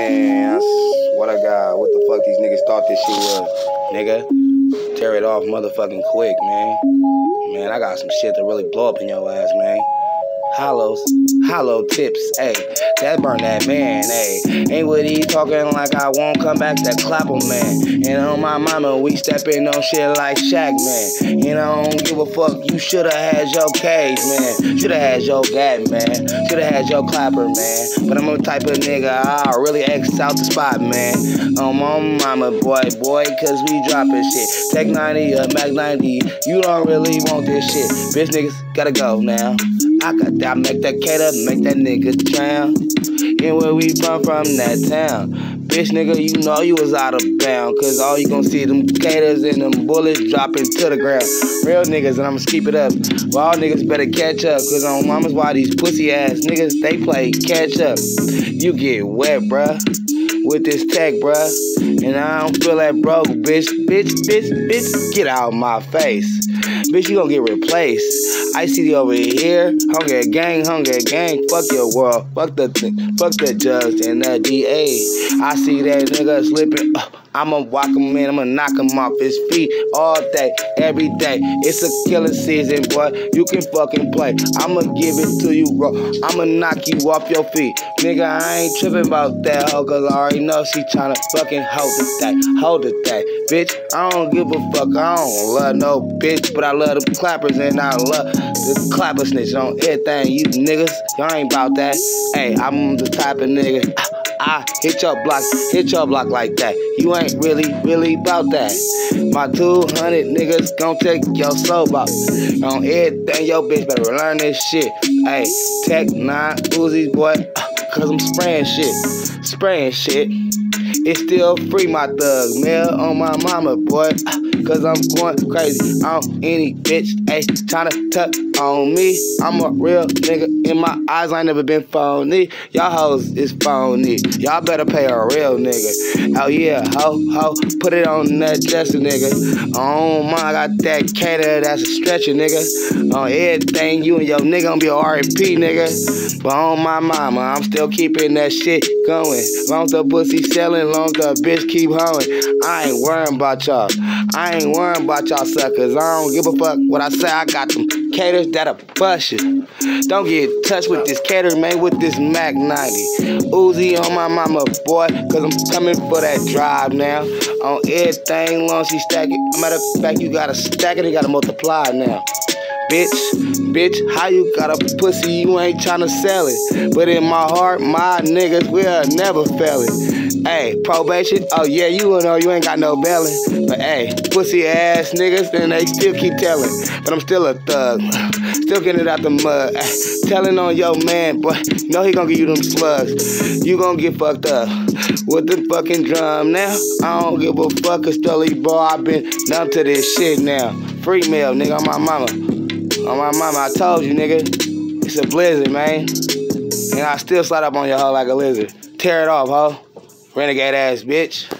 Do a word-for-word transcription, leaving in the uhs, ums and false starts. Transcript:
Man, I swear to God, what the fuck these niggas thought this shit was, nigga? Tear it off motherfucking quick, man. Man, I got some shit to really blow up in your ass, man. Hollows, hollow tips, ayy, that burn that man, ayy. Ain't what he talking like I won't come back to clap him, man. And on my mama, we steppin' on shit like Shaq, man. And I don't give a fuck, you shoulda had your cage, man. Shoulda had your gat, man. Shoulda had your clapper, man. But I'm the type of nigga, I'll really X out the spot, man. On my mama, boy, boy, cause we droppin' shit. Tech ninety or Mac ninety, you don't really want this shit. Bitch niggas gotta go now. I got that, make that cater, make that nigga drown. And where we from, from that town. Bitch nigga, you know you was out of bound. Cause all you gon' see them caters and them bullets dropping to the ground. Real niggas, and I'ma keep it up. But all niggas better catch up. Cause on mama's why these pussy ass niggas, they play catch up. You get wet, bruh, with this tech, bruh. And I don't feel that broke, bitch. Bitch, bitch, bitch, get out of my face. Bitch, you gon' get replaced. I see you over here, hunger gang, hunger gang. Fuck your world, fuck the, fuck the judge and the D A. I see that nigga slipping. Uh, I'ma walk him in, I'ma knock him off his feet all day, every day. It's a killing season, boy. You can fucking play. I'ma give it to you, bro. I'ma knock you off your feet, nigga. I ain't tripping about that hoe, cause I already know she tryna fucking hold it that, hold it that, bitch. I don't give a fuck. I don't love no bitch, but I love them clappers and I love the clapper snitch on everything. You niggas, y'all ain't about that. Hey, I'm the type of nigga. I hit your block, hit your block like that. You ain't really, really about that. My two hundred niggas gon' take your soul out. On everything, your bitch better learn this shit. Hey, Tech nine Uzis, boy, cause I'm spraying shit, spraying shit. It's still free, my thugs, mail on my mama, boy, cause I'm going crazy on any bitch, ayy, tryna tuck on me. I'm a real nigga, in my eyes, I ain't never been phony. Y'all hoes is phony, y'all better pay a real nigga. Oh yeah, ho, ho, put it on that dresser, nigga. Oh my, I got that cater, that's a stretcher, nigga. On everything, you and your nigga gonna be a R I P, nigga. But on my mama, I'm still keeping that shit going. Long as the pussy selling, long as the bitch keep hoeing. I ain't worrying about y'all. I ain't worrying about y'all suckers. I don't give a fuck what I say. I got them caters that'll bust you. Don't get touched with this cater, man, with this Mac ninety. Uzi on my mama, boy, cause I'm coming for that drive now. On everything, long as she stack it. Matter of fact, you gotta stack it, you gotta multiply now. Bitch, bitch, how you got a pussy, you ain't tryna sell it. But in my heart, my niggas will never fail it. Hey, probation, oh yeah, you know you ain't got no belly. But hey, pussy ass niggas, then they still keep telling. But I'm still a thug, still getting it out the mud. Ay, telling on your man, boy, you know he gon' give you them slugs. You gon' get fucked up with the fucking drum now. I don't give a fuck, cause Stolly boy, I been numb to this shit now. Free mail, nigga, on my mama. On my mama, I told you, nigga, it's a blizzard, man. And I still slide up on your hoe like a lizard. Tear it off, ho. Renegade ass bitch.